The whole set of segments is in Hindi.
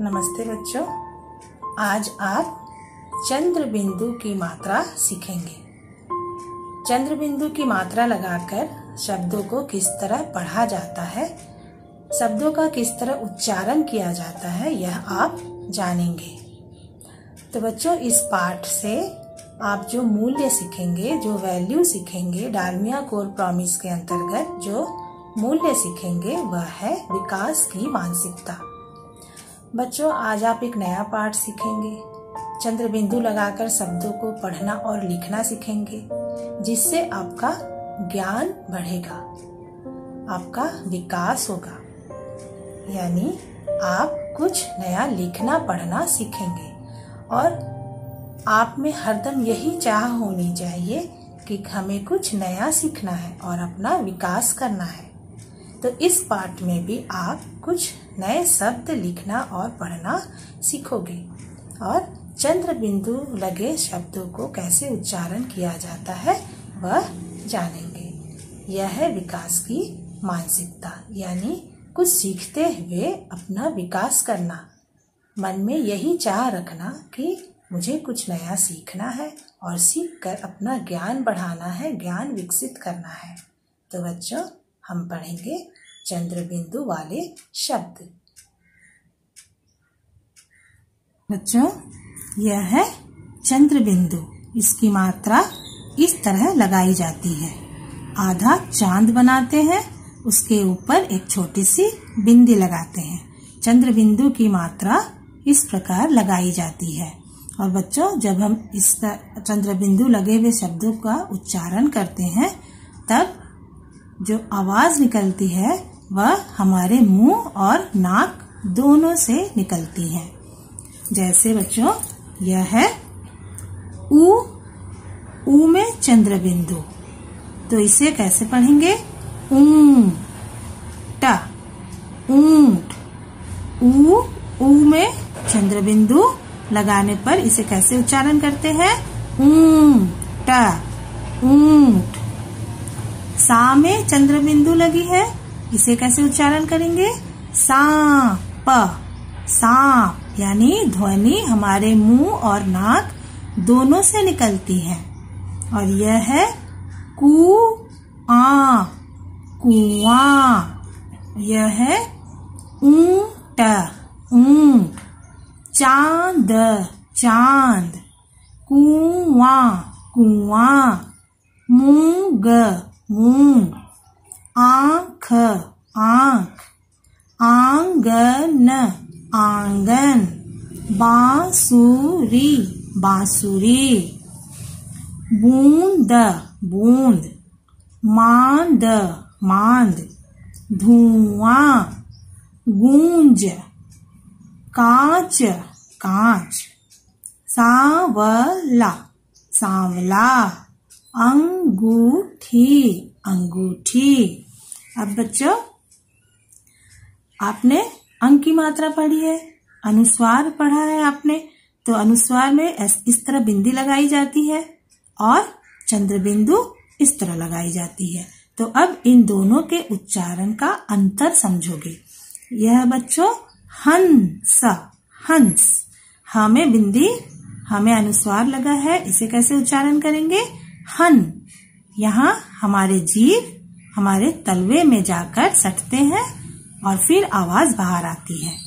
नमस्ते बच्चों, आज आप चंद्र बिंदु की मात्रा सीखेंगे। चंद्र बिंदु की मात्रा लगाकर शब्दों को किस तरह पढ़ा जाता है, शब्दों का किस तरह उच्चारण किया जाता है, यह आप जानेंगे। तो बच्चों, इस पाठ से आप जो मूल्य सीखेंगे, जो वैल्यू सीखेंगे, डालमिया कोर प्रॉमिस के अंतर्गत जो मूल्य सीखेंगे वह है विकास की मानसिकता। बच्चों, आज आप एक नया पाठ सीखेंगे। चंद्र बिंदु लगाकर शब्दों को पढ़ना और लिखना सीखेंगे, जिससे आपका ज्ञान बढ़ेगा, आपका विकास होगा। यानी आप कुछ नया लिखना पढ़ना सीखेंगे और आप में हरदम यही चाह होनी चाहिए कि हमें कुछ नया सीखना है और अपना विकास करना है। तो इस पाठ में भी आप कुछ नए शब्द लिखना और पढ़ना सीखोगे और चंद्र बिंदु लगे शब्दों को कैसे उच्चारण किया जाता है वह जानेंगे। यह है विकास की मानसिकता, यानी कुछ सीखते हुए अपना विकास करना, मन में यही चाह रखना कि मुझे कुछ नया सीखना है और सीख कर अपना ज्ञान बढ़ाना है, ज्ञान विकसित करना है। तो बच्चों, हम पढ़ेंगे चंद्र बिंदु वाले शब्द। बच्चों, यह है चंद्र बिंदु। इसकी मात्रा इस तरह लगाई जाती है। आधा चांद बनाते हैं, उसके ऊपर एक छोटी सी बिंदी लगाते हैं। चंद्र बिंदु की मात्रा इस प्रकार लगाई जाती है। और बच्चों, जब हम इस चंद्र बिंदु लगे हुए शब्दों का उच्चारण करते हैं, तब जो आवाज निकलती है वह हमारे मुंह और नाक दोनों से निकलती है। जैसे बच्चों, यह है ऊ में चंद्र बिंदु, तो इसे कैसे पढ़ेंगे? ऊंट। ऊ में चंद्र बिंदु लगाने पर इसे कैसे उच्चारण करते हैं? ऊंट। सा में चंद्र बिंदु लगी है, इसे कैसे उच्चारण करेंगे? सांप। यानी ध्वनि हमारे मुंह और नाक दोनों से निकलती है। और यह है कुआं। यह है ऊंट। चांद। कुआं। मूंग। आंख। आंगन। बांसुरी। बूंद। मांद। धुआं। गूंज। कांच। सांवला। अंगूठी। अब बच्चों, आपने अंक की मात्रा पढ़ी है, अनुस्वार पढ़ा है आपने, तो अनुस्वार में इस तरह बिंदी लगाई जाती है और चंद्र बिंदु इस तरह लगाई जाती है। तो अब इन दोनों के उच्चारण का अंतर समझोगे। यह बच्चों हंस। हमें बिंदी, हमें अनुस्वार लगा है, इसे कैसे उच्चारण करेंगे? हन। यहाँ हमारे जीभ हमारे तलवे में जाकर सटते हैं और फिर आवाज बाहर आती है।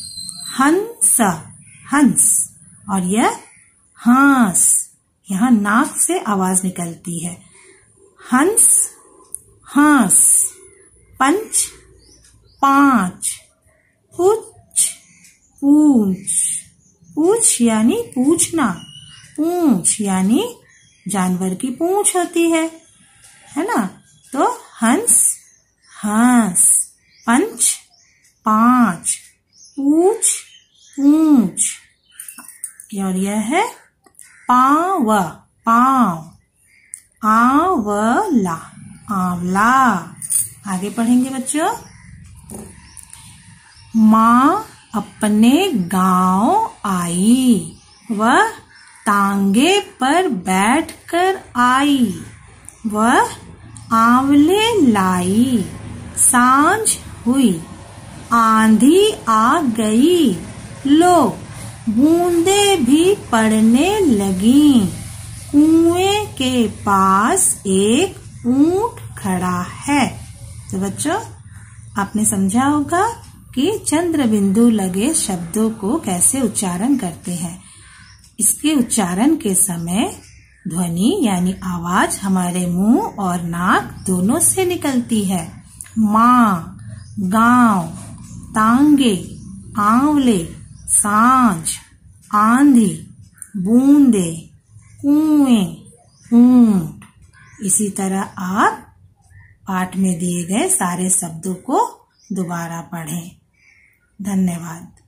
हंस। और यह हांस, यहाँ नाक से आवाज निकलती है। हंस, हांस। पंच, पांच। पूछ यानी पूछना। पूंछ यानी जानवर की पूंछ होती है ना? तो हंस, पंच, पांच, पूंछ। और यह है पांव। आंवला। आगे पढ़ेंगे बच्चों। माँ अपने गांव आई, वह तांगे पर बैठकर आई, वह आंवले लाई। सांझ हुई, आंधी आ गई, लो बूंदे भी पड़ने लगी, कुएं के पास एक ऊंट खड़ा है। तो बच्चों आपने समझा होगा कि चंद्र बिंदु लगे शब्दों को कैसे उच्चारण करते हैं। इसके उच्चारण के समय ध्वनि यानी आवाज हमारे मुंह और नाक दोनों से निकलती है। माँ, गांव, तांगे, आंवले, सांझ, आंधी, बूंदे, कुएं, ऊंट। इसी तरह आप पाठ में दिए गए सारे शब्दों को दोबारा पढ़ें। धन्यवाद।